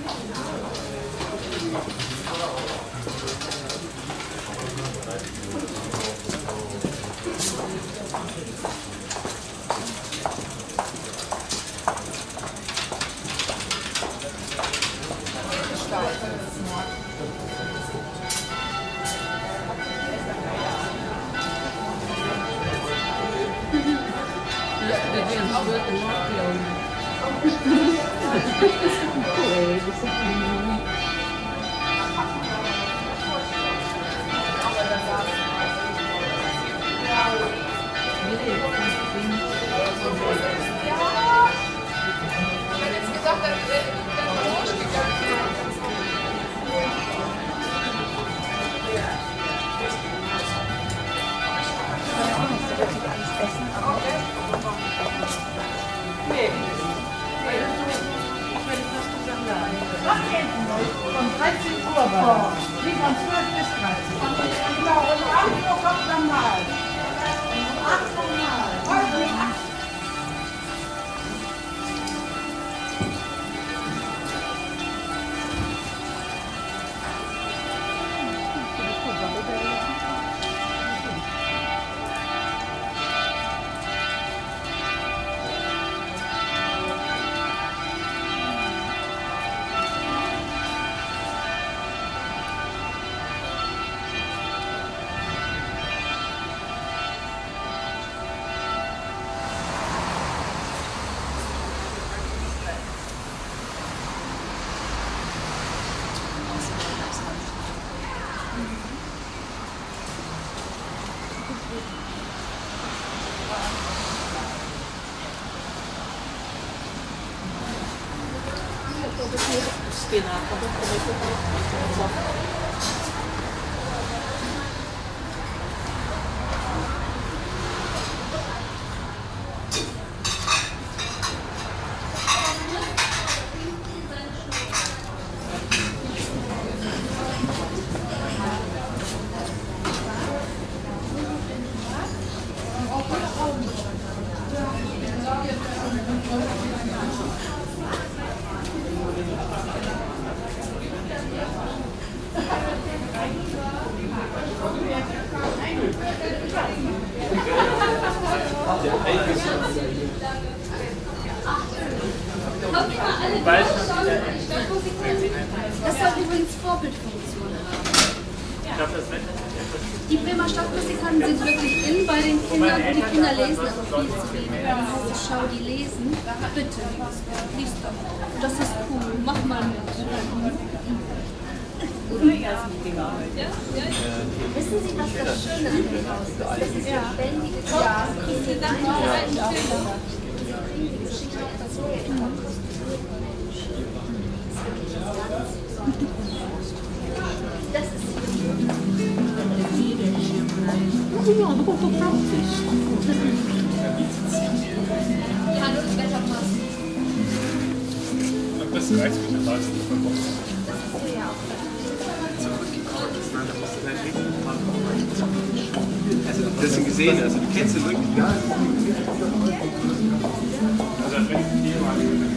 Von 13 Uhr war. Wie von 12 bis 13. Genau, um 8 Uhr kommt dann mal. Um 8 Uhr mal. Heute um 8 Uhr. Das soll übrigens Vorbildfunktion haben. Die Bremer Stadtmusikanten sind wirklich in bei den Kindern und die Kinder lesen aber viel zu wenig. Dann heißt es, schau, die lesen. Bitte, lies doch. Das ist cool, mach mal mit. Wissen Sie, was das Schöne an dem Haus ist? Das ist lebendig. Ja, das ist ja, nur das Wetter passt. Das reicht mich total. Das ist ja auch. Also, das sind gesehen, also du kennst du wirklich gar nicht. Also, wenn ich hier mal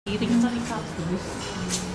Die Ringe, die Karte.